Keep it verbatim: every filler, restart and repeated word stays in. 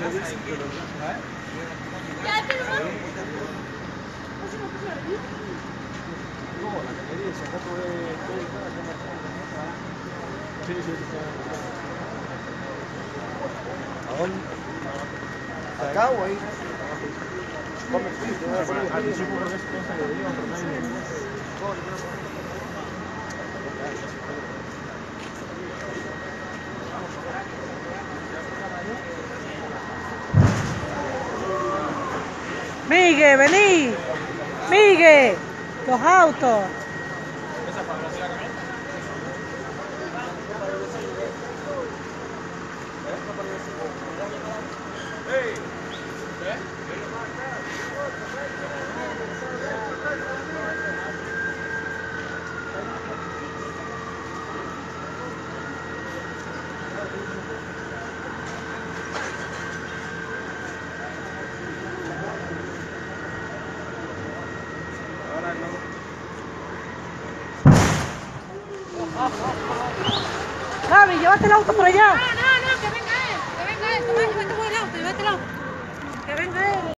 Ya, pero no. Sí, sí, sí. ¿A dónde? ¿Acá o ahí? Al principio por eso no se le dio, pero nadie le dio. Miguel, vení. Miguel, los autos. Gaby, llévate el auto por allá. No, no, no, que venga él. Que venga él. Tomás, llévate el auto, llévate el auto. Que venga él.